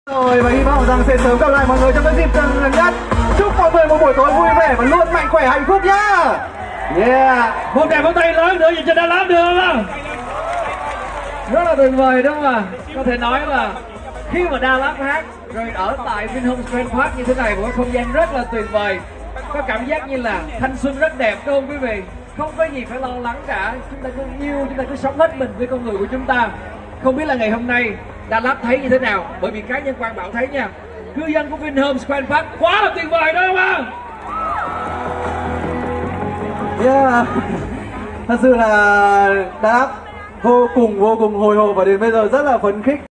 Rồi và hy vọng rằng sẽ sớm gặp lại mọi người trong các dịp gần nhất. Chúc mọi người một buổi tối vui vẻ và luôn mạnh khỏe hạnh phúc nhá. Yeah. Một tràng pháo tay lớn nữa dành cho Đà Lạt được không? Rất là tuyệt vời đúng không ạ? Có thể nói là khi mà Đà Lạt hát rồi ở tại Vinhomes Grand Park như thế này, một không gian rất là tuyệt vời. Có cảm giác như là thanh xuân rất đẹp đúng không quý vị? Không có gì phải lo lắng cả. Chúng ta cứ yêu, chúng ta cứ sống hết mình với con người của chúng ta. Không biết là ngày hôm nay Đà Lạt thấy như thế nào, bởi vì cá nhân Quang Bảo thấy nha, cư dân của Vinhomes Grand Park quá là tuyệt vời đúng không ạ? Yeah. Thật sự là Đà Lạt vô cùng hồi hộp và đến bây giờ rất là phấn khích.